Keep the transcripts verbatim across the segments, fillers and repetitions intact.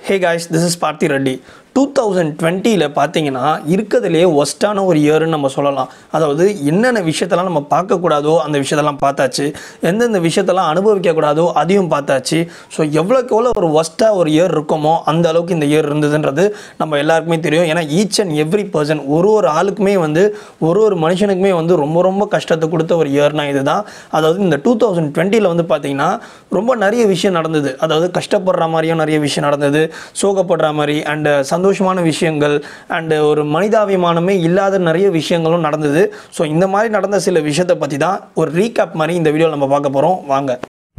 Hey guys, this is Parthi Reddy. twenty twenty ல பாத்தீங்கன்னா இருக்கதிலே ஒஸ்டான ஒரு இயர்னு நம்ம சொல்லலாம். அதாவது என்னென்ன விஷயத்தெல்லாம் நம்ம பார்க்க கூடாதோ அந்த விஷயத்தெல்லாம் பார்த்தாச்சு. எந்தெந்த விஷயத்தெல்லாம் அனுபவிக்க கூடாதோ அதையும் பார்த்தாச்சு. ஸோ எவ்வளோக்கு எவ்வளோ ஒரு ஒஸ்டா ஒரு இயர் இருக்குமோ அந்த அளவுக்கு இந்த இயர் இருந்ததுன்றது நம்ம எல்லாருக்குமே தெரியும். ஏன்னா ஈச் அண்ட் எவ்ரி பர்சன் ஒரு ஒரு ஆளுக்குமே வந்து ஒரு ஒரு மனுஷனுக்குமே வந்து ரொம்ப ரொம்ப கஷ்டத்தை கொடுத்த ஒரு இயர்னா இதுதான். அதாவது இந்த டூ தௌசண்ட் டுவெண்ட்டியில் வந்து பார்த்தீங்கன்னா ரொம்ப நிறைய விஷயம் நடந்தது. அதாவது கஷ்டப்படுற மாதிரியும் நிறைய விஷயம் நடந்தது, சோகப்படுற மாதிரி அண்ட் சந்தோஷமான விஷயங்கள் அண்ட் ஒரு மனிதாபிமானமே இல்லாத நிறைய விஷயங்களும் நடந்தது. ஸோ இந்த மாதிரி நடந்த சில விஷயத்தை பற்றி தான் ஒரு ரீகேப் மாதிரி இந்த வீடியோவில் நம்ம பார்க்க போகிறோம். வாங்க.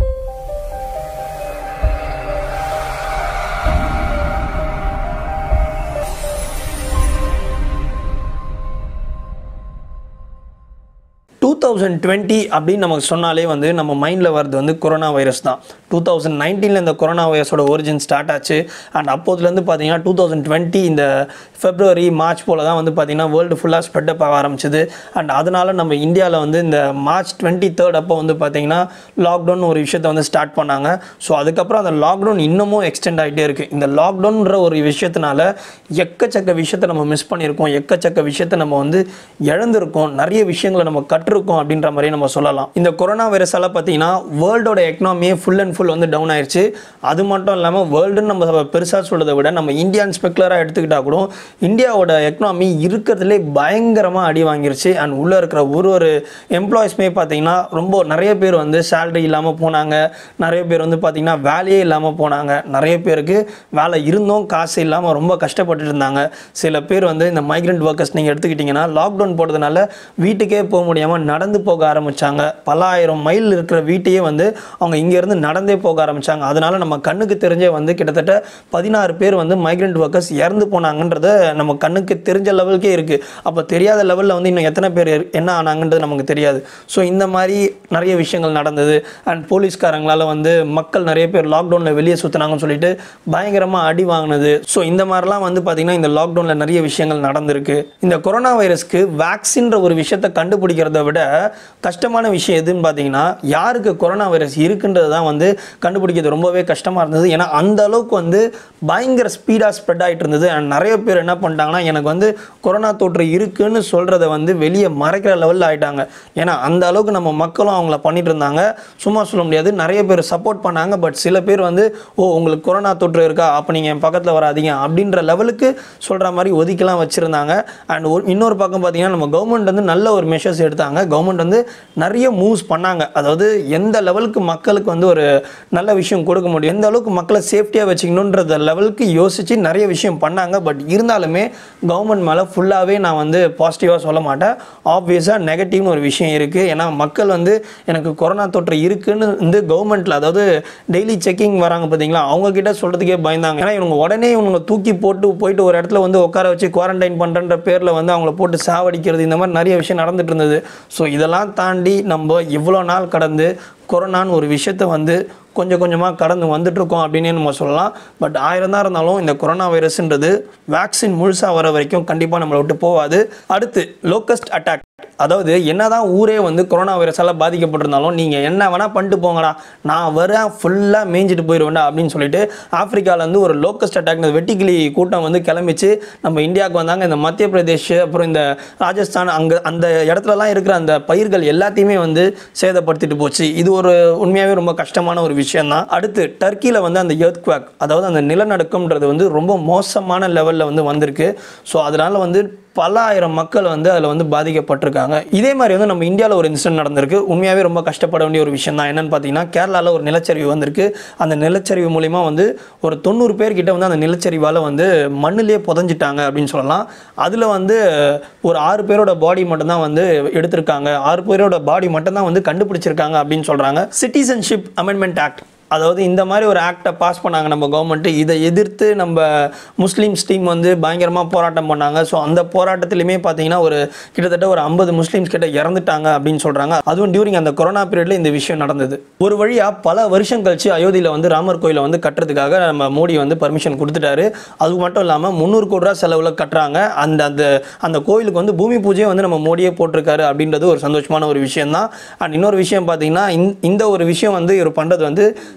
டூ தௌசண்ட் டுவெண்ட்டி அப்படின்னு நமக்கு சொன்னாலே வந்து நம்ம மைண்டில் வர்றது வந்து கொரோனா வைரஸ் தான். டூ தௌசண்ட் நைன்டீனில் இந்த கொரோனா வைரஸோட ஒரிஜின் ஸ்டார்ட் ஆச்சு. அண்ட் அப்போதுலேருந்து பார்த்தீங்கன்னா டூ தௌசண்ட் டுவெண்ட்டி இந்த ஃபெப்ரவரி மார்ச் போல் தான் வந்து பார்த்திங்கன்னா வேர்ல்டு ஃபுல்லாக ஸ்ப்ரெட் அப் ஆக ஆரம்பிச்சிது. அண்ட் அதனால் நம்ம இந்தியாவில் வந்து இந்த மார்ச் டுவெண்ட்டி தேர்ட் அப்போ வந்து பார்த்திங்கன்னா லாக்டவுன் ஒரு விஷயத்தை வந்து ஸ்டார்ட் பண்ணாங்க. ஸோ அதுக்கப்புறம் அந்த லாக்டவுன் இன்னமும் எக்ஸ்டெண்ட் ஆகிட்டே இருக்குது. இந்த லாக்டவுன்ற ஒரு விஷயத்தினால எக்கச்சக்க விஷயத்தை நம்ம மிஸ் பண்ணியிருக்கோம், எக்கச்சக்க விஷயத்தை நம்ம வந்து இழந்திருக்கோம், நிறைய விஷயங்களை நம்ம கற்று இருக்கும் அப்படின்ற மாதிரி நம்ம சொல்லலாம். இந்த கொரோனா வைரஸால பார்த்தீங்கன்னா வேர்ல்டோட எக்கனாமியே ஃபுல் அண்ட் ஃபுல் வந்து டவுன் ஆயிடுச்சு. அது மட்டும் இல்லாமல் வேர்ல்டுன்னு நம்ம பெருசாக சொல்றதை விட நம்ம இந்தியன் ஸ்பெக்குலராக எடுத்துக்கிட்டா கூட இந்தியாவோட எக்கனாமி இருக்கிறதுலே பயங்கரமாக அடி வாங்கிருச்சு. அண்ட் உள்ளே இருக்கிற ஒரு ஒரு எம்ப்ளாயிஸ்மே பார்த்தீங்கன்னா ரொம்ப நிறைய பேர் வந்து சேலரி இல்லாமல் போனாங்க, நிறைய பேர் வந்து பார்த்தீங்கன்னா வேலையே இல்லாமல் போனாங்க, நிறைய பேருக்கு வேலை இருந்தும் காசு இல்லாமல் ரொம்ப கஷ்டப்பட்டு இருந்தாங்க. சில பேர் வந்து இந்த மைக்ரண்ட் ஒர்க்கர்ஸ் நீங்கள் எடுத்துக்கிட்டிங்கன்னா லாக்டவுன் போடுறதுனால வீட்டுக்கே போக முடியாமல் நடந்து போக ஆரம்பிச்சாங்க. பல ஆயிரம் மைல் இருக்கிற வீட்டையே வந்து அவங்க இங்கேருந்து நடந்தே போக ஆரம்பிச்சாங்க. அதனால நம்ம கண்ணுக்கு தெரிஞ்சே வந்து கிட்டத்தட்ட பதினாறு பேர் வந்து மைக்ரண்ட் ஒர்க்கர்ஸ் இறந்து போனாங்கன்றத நம்ம கண்ணுக்கு தெரிஞ்ச லெவலுக்கே இருக்குது. அப்போ தெரியாத லெவலில் வந்து இன்னும் எத்தனை பேர் என்ன ஆனாங்கன்றது நமக்கு தெரியாது. ஸோ இந்த மாதிரி நிறைய விஷயங்கள் நடந்தது. அண்ட் போலீஸ்காரங்களால் வந்து மக்கள் நிறைய பேர் லாக்டவுனில் வெளியே சுற்றினாங்கன்னு சொல்லிட்டு பயங்கரமாக அடி வாங்கினது. ஸோ இந்த மாதிரிலாம் வந்து பார்த்திங்கன்னா இந்த லாக்டவுனில் நிறைய விஷயங்கள் நடந்திருக்கு. இந்த கொரோனா வைரஸ்க்கு வேக்சின்ற ஒரு விஷயத்தை கண்டுபிடிக்கிறத விட கஷ்டமான விஷயம் எதுன்னு பார்த்தீங்கன்னா யாருக்கு கொரோனா வைரஸ் இருக்குன்றது தான் வந்து கண்டுபிடிக்கிறது ரொம்பவே கஷ்டமாக இருந்தது. ஏன்னா அந்த அளவுக்கு வந்து பயங்கர ஸ்பீடாக ஸ்ப்ரெட் ஆகிட்டு இருந்தது. அண்ட் நிறைய பேர் என்ன பண்ணிட்டாங்கன்னா எனக்கு வந்து கொரோனா தொற்று இருக்குன்னு சொல்கிறத வந்து வெளியே மறைக்கிற லெவலில் ஆகிட்டாங்க. ஏன்னா அந்த அளவுக்கு நம்ம மக்களும் அவங்கள பண்ணிட்டு இருந்தாங்க. சும்மா சொல்ல முடியாது, நிறைய பேர் சப்போர்ட் பண்ணாங்க. பட் சில பேர் வந்து ஓ உங்களுக்கு கொரோனா தொற்று இருக்கா அப்போ நீங்கள் என் பக்கத்தில் வராதீங்க அப்படின்ற லெவலுக்கு சொல்கிற மாதிரி ஒதுக்கிலாம் வச்சுருந்தாங்க. அண்ட் இன்னொரு பக்கம் பார்த்தீங்கன்னா நம்ம கவர்மெண்ட் வந்து நல்ல ஒரு மெஷர்ஸ் எடுத்தாங்க. கவர்மெண்ட் வந்து நிறைய மூவ்ஸ் பண்ணாங்க. அதாவது எந்த லெவலுக்கு மக்களுக்கு வந்து ஒரு நல்ல விஷயம் கொடுக்க முடியும், எந்த அளவுக்கு மக்களை சேஃப்டியாக வச்சுக்கணுன்ற லெவலுக்கு யோசித்து நிறைய விஷயம் பண்ணாங்க. பட் இருந்தாலுமே கவர்மெண்ட் மேலே ஃபுல்லாகவே நான் வந்து பாசிட்டிவாக சொல்ல மாட்டேன். ஆப்வியஸாக நெகட்டிவ்னு ஒரு விஷயம் இருக்குது. ஏன்னா மக்கள் வந்து எனக்கு கொரோனா தொற்று இருக்குன்னு வந்து கவர்மெண்ட்டில் அதாவது டெய்லி செக்கிங் வராங்க பார்த்தீங்களா, அவங்கக்கிட்ட சொல்கிறதுக்கே பயந்தாங்க. ஏன்னா இவங்க உடனே இவங்க தூக்கி போட்டு போயிட்டு ஒரு இடத்துல வந்து உட்கார வச்சு குவாரண்டைன் பண்ணுறன்ற பேரில் வந்து அவங்கள போட்டு சாவடிக்கிறது, இந்த மாதிரி நிறைய விஷயம் நடந்துட்டு இருந்தது. ஸோ இதெல்லாம் தாண்டி நம்ம இவ்வளோ நாள் கடந்து கொரோனான்னு ஒரு விஷயத்தை வந்து கொஞ்சம் கொஞ்சமாக கடந்து வந்துட்டுருக்கோம் அப்படின்னு நம்ம சொல்லலாம். பட் ஆயிரம் தான் இருந்தாலும் இந்த கொரோனா வைரஸ்ன்றது வேக்சின் முழுசாக வர வரைக்கும் கண்டிப்பாக நம்மளை விட்டு போகாது. அடுத்து லோக்கஸ்ட் அட்டாக். அதாவது என்னதான் ஊரே வந்து கொரோனா வைரஸால் பாதிக்கப்பட்டிருந்தாலும் நீங்கள் என்ன வேணால் பண்ணிட்டு போங்கடா, நான் வரேன் ஃபுல்லாக மேய்ஞ்சிட்டு போயிடுவேண்டா அப்படின்னு சொல்லிட்டு ஆஃப்ரிக்காவிலேருந்து ஒரு லோக்கஸ்ட் அட்டாக் வெட்டிக்கிளி கூட்டம் வந்து கிளம்பிச்சு நம்ம இந்தியாவுக்கு வந்தாங்க. இந்த மத்திய பிரதேஷ் அப்புறம் இந்த ராஜஸ்தான் அங்கே அந்த இடத்துலலாம் இருக்கிற அந்த பயிர்கள் எல்லாத்தையுமே வந்து சேதப்படுத்திட்டு போச்சு. இது ஒரு உண்மையாகவே ரொம்ப கஷ்டமான ஒரு விஷயம் தான். அடுத்து டர்க்கியில் வந்து அந்த எர்த்குவேக் அதாவது அந்த நிலநடுக்கம்ன்றது வந்து ரொம்ப மோசமான லெவலில் வந்து வந்திருக்கு. ஸோ அதனால் வந்து பல ஆயிரம் மக்கள் வந்து அதில் வந்து பாதிக்கப்பட்டிருக்காங்க. இதே மாதிரி வந்து நம்ம இந்தியாவில் ஒரு இன்சிடென்ட் நடந்திருக்கு. உண்மையாகவே ரொம்ப கஷ்டப்பட வேண்டிய ஒரு விஷயம் தான். என்னென்னு பார்த்தீங்கன்னா கேரளாவில் ஒரு நிலச்சரிவு வந்திருக்கு. அந்த நிலச்சரிவு மூலிமா வந்து ஒரு தொண்ணூறு பேர்கிட்ட வந்து அந்த நிலச்சரிவால் வந்து மண்ணிலே புதஞ்சிட்டாங்க அப்படின்னு சொல்லலாம். அதில் வந்து ஒரு ஆறு பேரோட பாடி மட்டும்தான் வந்து எடுத்திருக்காங்க, ஆறு பேரோட பாடி மட்டும்தான் வந்து கண்டுபிடிச்சிருக்காங்க அப்படின்னு சொல்கிறாங்க. சிட்டிசன்ஷிப் அமெண்ட்மெண்ட் ஆக்ட், அதாவது இந்த மாதிரி ஒரு ஆக்டை பாஸ் பண்ணாங்க நம்ம கவர்மெண்ட்டு. இதை எதிர்த்து நம்ம முஸ்லீம்ஸ் டீம் வந்து பயங்கரமாக போராட்டம் பண்ணாங்க. ஸோ அந்த போராட்டத்திலுமே பார்த்தீங்கன்னா ஒரு கிட்டத்தட்ட ஒரு ஐம்பது முஸ்லீம்ஸ் கிட்ட இறந்துட்டாங்க அப்படின்னு சொல்கிறாங்க. அதுவும் டியூரிங் அந்த கொரோனா பீரியடில் இந்த விஷயம் நடந்தது. ஒரு வழியாக பல வருஷம் கழிச்சு அயோத்தியில் வந்து ராமர் கோயிலை வந்து கட்டுறதுக்காக நம்ம மோடி வந்து பர்மிஷன் கொடுத்துட்டாரு. அது மட்டும் இல்லாமல் முந்நூறு கோடி ரூபா செலவில் கட்டுறாங்க. அந்த அந்த அந்த கோயிலுக்கு வந்து பூமி பூஜையை வந்து நம்ம மோடியே போட்டிருக்காரு அப்படின்றது ஒரு சந்தோஷமான ஒரு விஷயம் தான். அண்ட் இன்னொரு விஷயம் பார்த்தீங்கன்னா இந்த ஒரு விஷயம் வந்து இவர் பண்ணுறது வந்து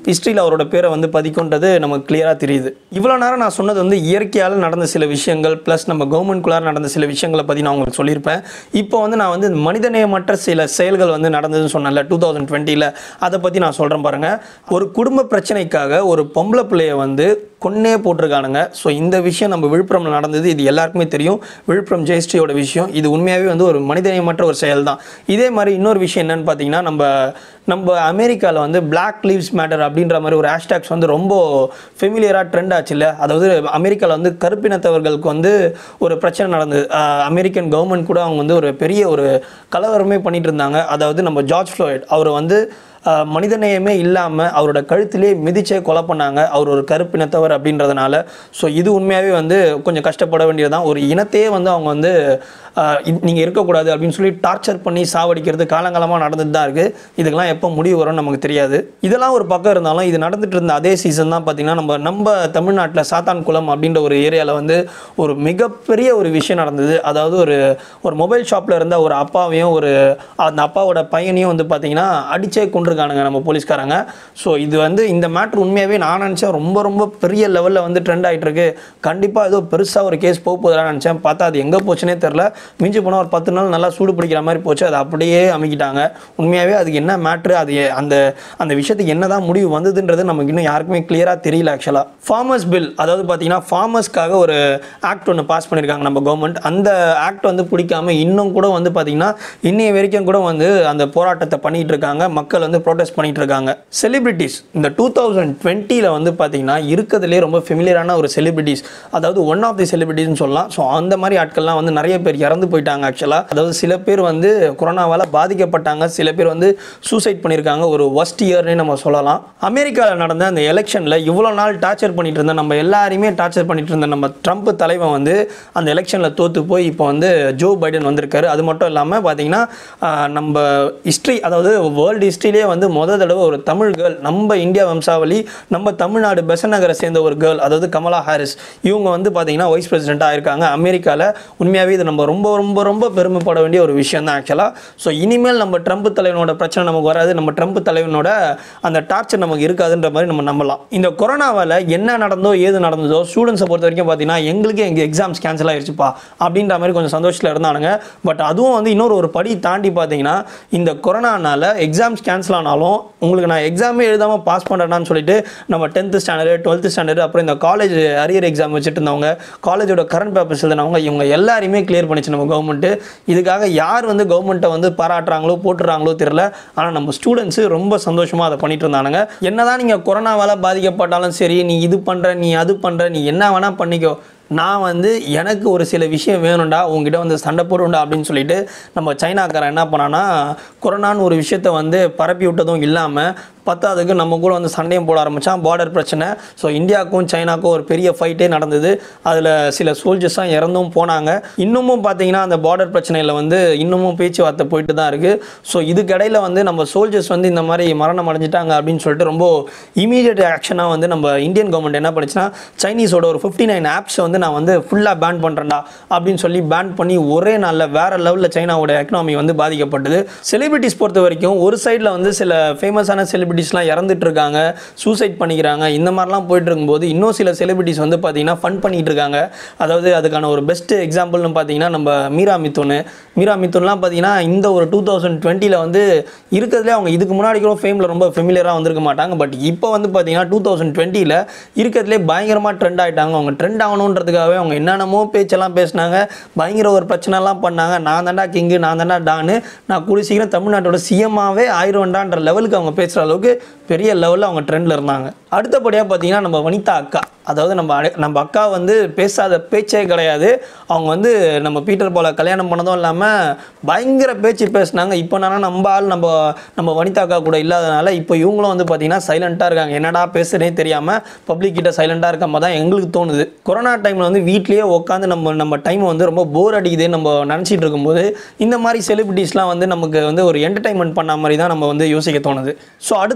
ஹிஸ்ட்ரியில் அவரோட பேரை வந்து பதிக்கும்ன்றது நமக்கு கிளியராக தெரியுது. இவ்வளோ நேரம் நான் சொன்னது வந்து இயற்கையால் நடந்த சில விஷயங்கள் ப்ளஸ் நம்ம கவர்மெண்ட்குள்ளார நடந்த சில விஷயங்களை பற்றி நான் உங்களுக்கு சொல்லியிருப்பேன். இப்போ வந்து நான் வந்து மனிதநேயமற்ற சில செயல்கள் வந்து நடந்ததுன்னு சொன்னேன்ல டூ தௌசண்ட் டுவெண்ட்டியில், அதை பற்றி நான் சொல்கிறேன் பாருங்கள். ஒரு குடும்ப பிரச்சனைக்காக ஒரு பொம்பளை பிள்ளையை வந்து கொன்னே போட்டிருக்கானுங்க. ஸோ இந்த விஷயம் நம்ம விழுப்புரம்ல நடந்தது, இது எல்லாருக்குமே தெரியும். விழுப்புரம் ஜெயஸ்ரீயோட விஷயம் இது உண்மையாகவே வந்து ஒரு மனிதநேயமற்ற ஒரு செயல் தான். இதே மாதிரி இன்னொரு விஷயம் என்னன்னு பார்த்தீங்கன்னா, நம்ம நம்ம அமெரிக்காவில் வந்து பிளாக் லீவ்ஸ் மேட்டர் அப்படின்ற மாதிரி ஒரு ஹேஷ்டேக்ஸ் வந்து ரொம்ப ஃபெமிலியராக ட்ரெண்ட் ஆச்சு இல்லை. அதாவது அமெரிக்காவில் வந்து கருப்பினத்தவர்களுக்கு வந்து ஒரு பிரச்சனை நடந்தது. அமெரிக்கன் கவர்மெண்ட் கூட அவங்க வந்து ஒரு பெரிய ஒரு கலவரமே பண்ணிட்டு இருந்தாங்க. அதாவது நம்ம ஜார்ஜ் ஃப்ளாய்ட் அவர் வந்து மனிதநேயமே இல்லாமல் அவரோட கழுத்திலே மிதிச்சே கொலை பண்ணாங்க, அவர் ஒரு கருப்பினத்தவர் அப்படின்றதுனால. ஸோ இது உண்மையாகவே வந்து கொஞ்சம் கஷ்டப்பட வேண்டியதுதான். ஒரு இனத்தையே வந்து அவங்க வந்து நீங்கள் இருக்கக்கூடாது அப்படின்னு சொல்லி டார்ச்சர் பண்ணி சாவடிக்கிறது காலங்காலமாக நடந்துட்டு தான் இருக்குது. இதுக்கெல்லாம் எப்போ முடிவு வரும்னு நமக்கு தெரியாது. இதெல்லாம் ஒரு பக்கம் இருந்தாலும் இது நடந்துட்டு இருந்த அதே சீசன் தான் பார்த்தீங்கன்னா நம்ம நம்ம தமிழ்நாட்டில் சாத்தான்குளம் அப்படின்ற ஒரு ஏரியாவில் வந்து ஒரு மிகப்பெரிய ஒரு விஷயம் நடந்தது. அதாவது ஒரு ஒரு மொபைல் ஷாப்பில் இருந்த ஒரு அப்பாவையும் ஒரு அந்த அப்பாவோட பையனையும் வந்து பார்த்தீங்கன்னா அடிச்சே கொண்டிருக்கானுங்க நம்ம போலீஸ்காரங்க. ஸோ இது வந்து இந்த மேட்ரு உண்மையாகவே நான் நினச்சேன் ரொம்ப ரொம்ப பெரிய லெவலில் வந்து ட்ரெண்ட் ஆகிட்டு இருக்கு. கண்டிப்பாக ஏதோ பெருசாக ஒரு கேஸ் போக போகுதுன்னு நினச்சேன். பார்த்தா அது எங்கே போச்சுன்னே தெரில. மிஞ்சி போனால் ஒரு பத்து நாள் நல்லா சூடு பிடிக்கிற மாதிரி போச்சு. அதை அப்படியே அமைக்கிட்டாங்க. உண்மையாகவே அதுக்கு என்ன மேட்ரு, அது அந்த அந்த விஷயத்துக்கு என்ன தான் முடிவு வந்ததுன்றது நமக்கு இன்னும் யாருக்குமே கிளியராக தெரியல. ஆக்சுவலாக ஃபார்மர்ஸ் பில், அதாவது பார்த்தீங்கன்னா ஃபார்மர்ஸ்க்காக ஒரு ஆக்ட் ஒன்று பாஸ் பண்ணியிருக்காங்க நம்ம கவர்மெண்ட். அந்த ஆக்ட் வந்து பிடிக்காம இன்னும் கூட வந்து பார்த்தீங்கன்னா இன்னைய வரைக்கும் கூட வந்து அந்த போராட்டத்தை பண்ணிட்டு இருக்காங்க. மக்கள் வந்து ப்ரொடெஸ்ட் பண்ணிட்டு இருக்காங்க. செலிபிரிட்டிஸ் இந்த டூ தௌசண்ட் டுவெண்ட்டியில் வந்து பார்த்தீங்கன்னா இருக்கிறதுலே ரொம்ப ஃபெமிலியரான ஒரு செலிபிரிட்டிஸ், அதாவது ஒன் ஆஃப் தி செலிபிரிட்டிஸ்னு சொல்லலாம். ஸோ அந்த மாதிரி ஆட்கள்லாம் வந்து நிறைய பேர் இறந்து போயிட்டாங்க. ஆக்சுவலாக அதாவது சில பேர் வந்து கொரோனாவால் பாதிக்கப்பட்டாங்க, சில பேர் வந்து சூசைட் பண்ணியிருக்காங்க. ஒரு ஒஸ்ட் இயர்னே நம்ம சொல்லலாம். அமெரிக்காவில் நடந்த அந்த எலெக்ஷனில் இவ்வளோ நாள் டார்ச்சர் பண்ணிட்டு இருந்த நம்ம எல்லாரையுமே டார்ச்சர் பண்ணிட்டு இருந்த நம்ம ட்ரம்ப் தலைவன் வந்து அந்த எலெக்ஷனில் தோற்று போய் இப்போ வந்து ஜோ பைடன் வந்திருக்காரு. அது மட்டும் இல்லாமல் பார்த்தீங்கன்னா நம்ம ஹிஸ்ட்ரி, அதாவது வேர்ல்டு ஹிஸ்ட்ரியிலே வந்து முதல் தடவை ஒரு தமிழ் கேர்ள், நம்ம இந்தியா வம்சாவளி, நம்ம தமிழ்நாடு பெசன் நகரை சேர்ந்த ஒரு கேர்ள், அதாவது கமலா ஹாரிஸ், இவங்க வந்து பார்த்தீங்கன்னா வைஸ் பிரசிடென்ட்டாக இருக்காங்க அமெரிக்காவில். உண்மையாகவே இது நம்ம ரொம்ப ரொம்ப ரொம்ப பெருமைப்பட வேண்டிய ஒரு விஷயம் தான் ஆக்சுவலாக. ஸோ இனிமேல் நம்ம ட்ரம்ப் தலைவனோட பிரச்சனை நமக்கு வராது, நம்ம ட்ரம்ப் தலைவனோட அந்த டார்ச்சர் நமக்கு இருக்காதுன்ற மாதிரி நம்ம நம்பலாம். இந்த கொரோனாவால் என்ன நடந்தோ ஏது நடந்ததோ ஸ்டூடெண்ட்ஸை பொறுத்த வரைக்கும் பார்த்தீங்கன்னா எங்களுக்கு எங்கள் எக்ஸாம்ஸ் கேன்சல் ஆகிடுச்சுப்பா அப்படின்ற மாதிரி கொஞ்சம் சந்தோஷத்தில் இருந்தானுங்க. பட் அதுவும் வந்து இன்னொரு ஒரு படி தாண்டி பார்த்தீங்கன்னா இந்த கொரோனானால எக்ஸாம்ஸ் கேன்சல் ஆனாலும் உங்களுக்கு நான் எக்ஸாமே எழுதாமல் பாஸ் பண்ணுறேன்னு சொல்லிட்டு நம்ம டென்த்து ஸ்டாண்டர்டு டுவெல்த்து ஸ்டாண்டர்டு அப்புறம் இந்த காலேஜ் அரியர் எக்ஸாம் வச்சுட்டு இருந்தவங்க, காலேஜோட கரண்ட் பேப்பர்ஸ் எழுதினவங்க, இவங்க எல்லாரையுமே கிளியர் பண்ணிச்சு நம்ம கவர்மெண்ட்டு. இதுக்காக யார் வந்து கவர்மெண்ட்டை வந்து பாராட்டுறாங்களோ போட்டுறாங்களோ தெரியல. ஆனால் நம்ம ஸ்டூடெண்ட்ஸு ரொம்ப சந்தோஷமாக அதை பண்ணிட்டு இருந்தானுங்க. என்னதான் நீங்கள் கொரோனாவால் பாதிக்கப்பட்டாலும் சரி, நீ இது பண்ணுற, நீ அது பண்ணுற, நீ என்ன வேணால் பண்ணிக்கோ, நான் வந்து எனக்கு ஒரு சில விஷயம் வேணும்டா, உங்ககிட்ட வந்து சண்டை போடுண்டா அப்படின்னு சொல்லிட்டு நம்ம சைனாக்காரன் என்ன பண்ணான்னா கொரோனான்னு ஒரு விஷயத்தை வந்து பரப்பி விட்டதும் இல்லாமல் பத்தாவதுக்கு நம்ம கூட வந்து சண்டையும் போட ஆரம்பித்தான். பார்டர் பிரச்சனை. ஸோ இந்தியாவுக்கும் சைனாக்கும் ஒரு பெரிய ஃபைட்டே நடந்தது. அதில் சில சோல்ஜர்ஸாக இறந்தும் போனாங்க. இன்னமும் பார்த்தீங்கன்னா அந்த பார்டர் பிரச்சனையில் வந்து இன்னமும் பேச்சுவார்த்தை போயிட்டு தான் இருக்குது. ஸோ இதுக்கிடையில் வந்து நம்ம சோல்ஜர்ஸ் வந்து இந்த மாதிரி மரணம் அடைஞ்சிட்டாங்க அப்படின்னு சொல்லிட்டு ரொம்ப இமீடியட் ஆக்ஷனாக வந்து நம்ம இந்தியன் கவர்மெண்ட் என்ன பண்ணிச்சுன்னா சைனீஸோட ஒரு ஃபிஃப்டி நைன் ஆப்ஸ் வந்து நான் வந்து ஃபுல்லாக பேன் பண்ணுறேன்டா அப்படின்னு சொல்லி பேன் பண்ணி ஒரே நாளில் வேறு லெவலில் சைனாவோட எக்கனாமி வந்து பாதிக்கப்பட்டது. செலிபிரிட்டிஸ் பொறுத்த வரைக்கும் ஒரு சைடில் வந்து சில ஃபேமஸான செலிபிரிட்டி செலிபிரிட்டிஸ்லாம் இறந்துட்டு இருக்காங்க, சூசைட் பண்ணிக்கிறாங்க. இந்த மாதிரிலாம் போயிட்டு இருக்கும்போது இன்னும் சில செலிபிரிட்டிஸ் வந்து பார்த்தீங்கன்னா ஃபன் பண்ணிட்டு இருக்காங்க. அதாவது அதுக்கான ஒரு பெஸ்ட் எக்ஸாம்பிள்னு பார்த்தீங்கன்னா நம்ம மீரா மிதுன் மீரா மிதுன்லாம் பார்த்தீங்கன்னா இந்த ஒரு டூ தௌசண்ட் டுவெண்ட்டியில் வந்து இருக்கிறதுலே அவங்க இதுக்கு முன்னாடி கூட ஃபேமில் ரொம்ப ஃபெமிலியராக வந்திருக்க மாட்டாங்க. பட் இப்போ வந்து பார்த்தீங்கன்னா டூ தௌசண்ட் டுவெண்ட்டியில் இருக்கிறதுலே பயங்கரமாக ட்ரெண்ட் ஆகிட்டாங்க. அவங்க ட்ரெண்ட் ஆகணுன்றதுக்காகவே அவங்க என்னென்னமோ பேச்செல்லாம் பேசினாங்க, பயங்கர ஒரு பிரச்சனைலாம் பண்ணாங்க. நான் தாண்டா கிங்கு, நான் தாண்டா டான்னு, நான் கூடி சீக்கிரம் தமிழ்நாட்டோட சிஎம்மாவே ஆயிரம்டான்ற லெவலுக்கு அவங்க பேசுகிற அளவுக்கு பெரிய லெவலில் அவங்க ட்ரெண்டில் இருந்தாங்க. அடுத்தபடியாக பார்த்தீங்கன்னா நம்ம வனிதா அக்கா, அதாவது நம்ம நம்ம அக்கா வந்து பேசாத பேச்சே கிடையாது. அவங்க வந்து நம்ம பீட்டர் பாலை கல்யாணம் பண்ணதும் இல்லாமல் பயங்கர பேச்சு பேசினாங்க. இப்போ என்னன்னா நம்ம ஆள் நம்ம நம்ம வனிதா அக்கா கூட இல்லாதனால இப்போ இவங்களும் வந்து பார்த்தீங்கன்னா சைலண்ட்டாக இருக்காங்க. என்னடா பேசுகிறே தெரியாமல் பப்ளிக் கிட்ட சைலண்ட்டாக இருக்க மாதிரி தான் எங்களுக்கு தோணுது. கொரோனா டைமில் வந்து வீட்லேயே உட்காந்து நம்ம நம்ம டைம் வந்து ரொம்ப போர் அடிக்குது நம்ம நினச்சிட்டு இருக்கும்போது இந்த மாதிரி செலிபிரிட்டிஸ்லாம் வந்து நமக்கு வந்து ஒரு என்டர்டைன்மெண்ட் பண்ண மாதிரி தான் நம்ம வந்து யோசிக்க தோணுது. ஸோ அடுத்த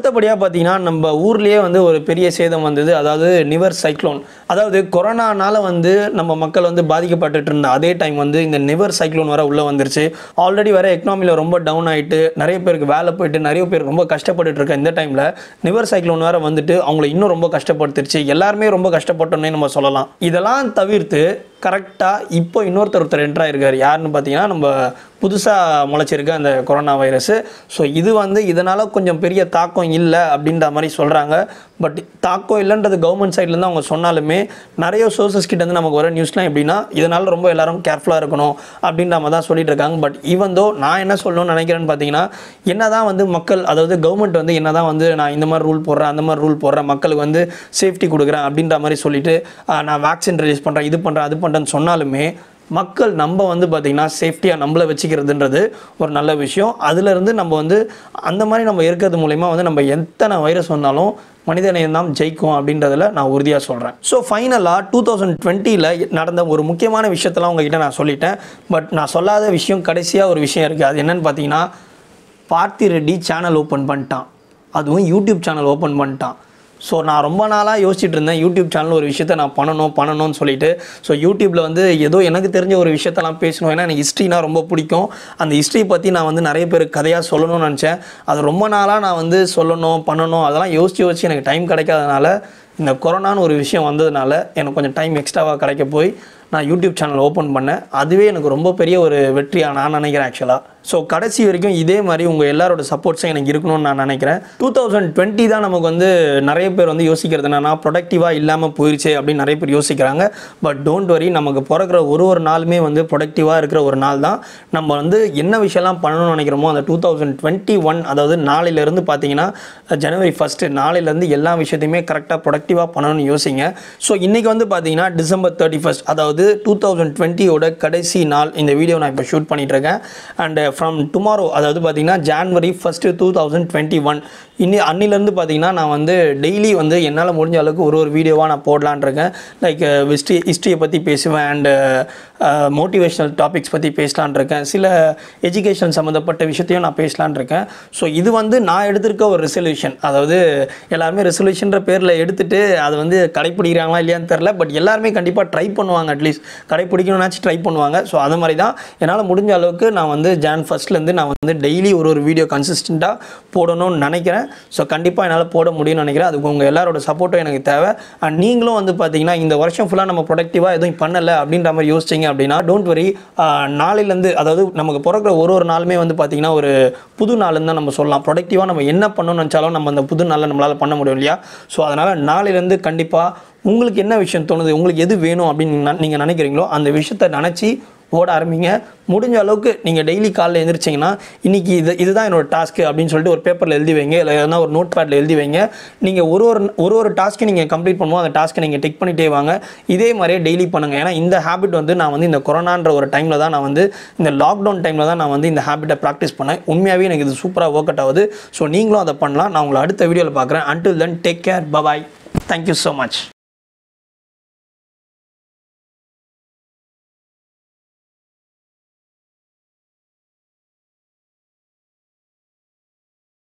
அடுத்தபடியாக பார்த்தீங்கன்னா நம்ம ஊர்லேயே வந்து ஒரு பெரிய சேதம் வந்தது, அதாவது நிவர் சைக்ளோன். அதாவது கொரோனானால வந்து நம்ம மக்கள் வந்து பாதிக்கப்பட்டுட்டு இருந்த அதே டைம் வந்து இந்த நிவர் சைக்ளோன் வர உள்ளே வந்துருச்சு. ஆல்ரெடி வர எக்கனாமியில் ரொம்ப டவுன் ஆகிட்டு நிறைய பேருக்கு வேலை போயிட்டு நிறைய பேர் ரொம்ப கஷ்டப்பட்டுட்டு இருக்க இந்த டைமில் நிவர் சைக்ளோன் வேறு வந்துட்டு அவங்கள இன்னும் ரொம்ப கஷ்டப்படுத்திருச்சு. எல்லாருமே ரொம்ப கஷ்டப்பட்டோன்னே நம்ம சொல்லலாம். இதெல்லாம் தவிர்த்து கரெக்டாக இப்போ இன்னொருத்தர் ஒருத்தர் என்ட்ராக இருக்கார். யாருன்னு பார்த்தீங்கன்னா நம்ம புதுசாக முளைச்சிருக்க அந்த கொரோனா வைரஸு. ஸோ இது வந்து இதனால் கொஞ்சம் பெரிய தாக்கம் இல்லை அப்படின்ற மாதிரி சொல்கிறாங்க. பட் தாக்கம் இல்லைன்றது கவர்மெண்ட் சைட்லேருந்து அவங்க சொன்னாலுமே நிறைய சோர்சஸ் கிட்டேருந்து நமக்கு வர நியூஸ்லாம் எப்படின்னா இதனால் ரொம்ப எல்லாரும் கேர்ஃபுல்லாக இருக்கணும் அப்படின்ற மாதிரி தான் சொல்லிட்டு இருக்காங்க. பட் ஈவன் தோ நான் என்ன சொல்லணும்னு நினைக்கிறேன்னு பார்த்தீங்கன்னா என்ன தான் வந்து மக்கள், அதாவது கவர்மெண்ட் வந்து என்ன தான் வந்து நான் இந்த மாதிரி ரூல் போடுறேன் அந்த மாதிரி ரூல் போடுறேன் மக்களுக்கு வந்து சேஃப்டி கொடுக்குறேன் அப்படின்ற மாதிரி சொல்லிட்டு நான் வேக்சின் ரிலீஸ் பண்ணுறேன் இது பண்ணுறேன் அது பண்ணுறேன்னு சொன்னாலுமே மக்கள் நம்ம வந்து பார்த்திங்கன்னா சேஃப்டியாக நம்மளை வச்சுக்கிறதுன்றது ஒரு நல்ல விஷயம். அதிலிருந்து நம்ம வந்து அந்த மாதிரி நம்ம இருக்கிறது மூலயமா வந்து நம்ம எத்தனை வைரஸ் வந்தாலும் மனிதநேயம் தான் ஜெயிக்கும் அப்படின்றதில் நான் உறுதியாக சொல்கிறேன். ஸோ ஃபைனலாக டூ தௌசண்ட் டுவெண்ட்டியில் நடந்த ஒரு முக்கியமான விஷயத்தெல்லாம் உங்ககிட்ட நான் சொல்லிட்டேன். பட் நான் சொல்லாத விஷயம் கடைசியாக ஒரு விஷயம் இருக்குது. அது என்னென்னு பார்த்தீங்கன்னா பார்த்தி ரெட்டி சேனல் ஓப்பன் பண்ணிட்டான். அதுவும் யூடியூப் சேனல் ஓப்பன் பண்ணிட்டான். ஸோ நான் ரொம்ப நாளாக யோசிச்சுட்டு இருந்தேன் யூடியூப் சேனல் ஒரு விஷயத்தை நான் பண்ணணும் பண்ணணும்னு சொல்லிட்டு. ஸோ யூடியூப்பில் வந்து ஏதோ எனக்கு தெரிஞ்ச ஒரு விஷயத்தெல்லாம் பேசணும். ஏன்னா எனக்கு ஹிஸ்ட்ரினா ரொம்ப பிடிக்கும். அந்த ஹிஸ்ட்ரி பற்றி நான் வந்து நிறைய பேருக்கு கதையாக சொல்லணும்னு நினச்சேன். அது ரொம்ப நாளாக நான் வந்து சொல்லணும் பண்ணணும் அதெல்லாம் யோசித்து யோசிச்சு எனக்கு டைம் கிடைக்காதனால இந்த கொரோனான்னு ஒரு விஷயம் வந்ததுனால எனக்கு கொஞ்சம் டைம் எக்ஸ்ட்ராவாக கிடைக்க போய் நான் யூடியூப் சேனல் ஓப்பன் பண்ணேன். அதுவே எனக்கு ரொம்ப பெரிய ஒரு வெற்றியாக நான் நினைக்கிறேன் ஆக்சுவலாக. ஸோ கடைசி வரைக்கும் இதே மாதிரி உங்கள் எல்லாரோட சப்போர்ட்ஸும் எனக்கு இருக்கணும்னு நான் நினைக்கிறேன். டூ தௌசண்ட் டுவெண்ட்டி தான் நமக்கு வந்து நிறைய பேர் வந்து யோசிக்கிறது என்னன்னா ப்ரொடக்டிவாக இல்லாமல் போயிடுச்சு அப்படின்னு நிறைய பேர் யோசிக்கிறாங்க. பட் டோன்ட் வரி, நமக்கு பிறக்கிற ஒரு ஒரு நாளுமே வந்து ப்ரொடக்டிவாக இருக்கிற ஒரு நாள் தான். நம்ம வந்து என்ன விஷயம்லாம் பண்ணணும்னு நினைக்கிறோமோ அந்த டூ தௌசண்ட் டுவெண்ட்டி ஒன் அதாவது நாளையிலேருந்து பார்த்தீங்கன்னா ஜனவரி ஃபஸ்ட்டு நாளையிலேருந்து எல்லா விஷயத்தையுமே கரெக்டாக ப்ரொடக்டிவாக பண்ணணும்னு யோசிங்க. ஸோ இன்றைக்கி வந்து பார்த்தீங்கன்னா டிசம்பர் தேர்ட்டி ஃபஸ்ட் அதாவது டூ தௌசண்ட் டுவெண்ட்டியோட கடைசி நாள். இந்த வீடியோ நான் இப்போ ஷூட் பண்ணிகிட்ருக்கேன். அண்ட் ஃப்ரம் டுமாரோ அதாவது பார்த்தீங்கன்னா January first two thousand twenty one இன்னி அன்னிலேருந்து பார்த்தீங்கன்னா நான் வந்து டெய்லி வந்து என்னால் முடிஞ்ச அளவுக்கு ஒரு ஒரு வீடியோவாக நான் போடலான் இருக்கேன். லைக் ஹிஸ்ட்ரி ஹிஸ்ட்ரியை பற்றி பேசுவேன் அண்டு மோட்டிவேஷ்னல் டாபிக்ஸ் பற்றி பேசலான் இருக்கேன். சில எஜுகேஷன் சம்மந்தப்பட்ட விஷயத்தையும் நான் பேசலான் இருக்கேன். ஸோ இது வந்து நான் எடுத்திருக்க ஒரு ரெசல்யூஷன். அதாவது எல்லாருமே ரெசல்யூஷன்ற பேரில் எடுத்துகிட்டு அதை வந்து கடைப்பிடிக்கிறாங்களா இல்லையான்னு தெரில. பட் எல்லாருமே கண்டிப்பாக ட்ரை பண்ணுவாங்க, அட்லீஸ்ட் கடைப்பிடிக்கணும்னாச்சும் ட்ரை பண்ணுவாங்க. ஸோ அது மாதிரி தான் என்னால் முடிஞ்ச அளவுக்கு நான் வந்து ஜான் ஃபஸ்ட்லேருந்து நான் வந்து டெய்லி ஒரு ஒரு வீடியோ கன்சிஸ்டண்ட்டாக போடணும்னு நினைக்கிறேன். ஸோ கண்டிப்பாக என்னால் போட முடியும்னு நினைக்கிறேன். அதுக்கு உங்கள் எல்லாரோட சப்போர்ட்டும் எனக்கு தேவை. அண்ட் நீங்களும் வந்து பார்த்தீங்கன்னா இந்த வருஷம் ஃபுல்லாக நம்ம ப்ரொடக்டிவாக எதுவும் பண்ணலை அப்படின்ற மாதிரி யோசிச்சிங்க அப்படின்னா டோன்ட் வரி, நாளிலேருந்து அதாவது நமக்கு பிறக்கிற ஒரு ஒரு நாளுமே வந்து பார்த்தீங்கன்னா ஒரு புது நாளுன்னு தான் நம்ம சொல்லலாம். ப்ரொடக்டிவாக நம்ம என்ன பண்ணணும்னு நினச்சாலும் நம்ம அந்த புது நாளில் நம்மளால் பண்ண முடியும் இல்லையா? ஸோ அதனால் நாளிலேருந்து கண்டிப்பாக உங்களுக்கு என்ன விஷயம் தோணுது, உங்களுக்கு எது வேணும் அப்படின்னு நீங்கள் நினைக்கிறீங்களோ அந்த விஷயத்தை நினச்சி ஓட ஆரம்பிங்க. முடிஞ்ச அளவுக்கு நீங்கள் டெய்லி காலையில் எழுந்திரிச்சிங்கன்னா இன்றைக்கி இது இதுதான் என்னோடய டாஸ்க்கு அப்படின்னு சொல்லிட்டு ஒரு பேப்பரில் எழுதி வைங்க, இல்லை எதனா ஒரு நோட் பேடில் எழுதி வைங்க. நீங்கள் ஒரு ஒரு ஒரு ஒரு டாஸ்க்கு நீங்கள் கம்ப்ளீட் பண்ணுவோம், அந்த டாஸ்க்கை நீங்கள் டிக் பண்ணிட்டே வாங்க. இதே மாதிரியே டெய்லி பண்ணுங்கள். ஏன்னா இந்த ஹேபிட் வந்து நான் வந்து இந்த கொரோனான்ற ஒரு டைமில் தான் நான் வந்து இந்த லாக்டவுன் டைமில் தான் நான் வந்து இந்த ஹேபிட்டை ப்ராக்டிஸ் பண்ணேன். உண்மையாகவே எனக்கு இது சூப்பராக ஒர்க் அவுட் ஆகுது. ஸோ நீங்களும் அதை பண்ணலாம். நான் உங்களை அடுத்த வீடியோவில் பார்க்குறேன். Until then take care, bye bye, thank you so much.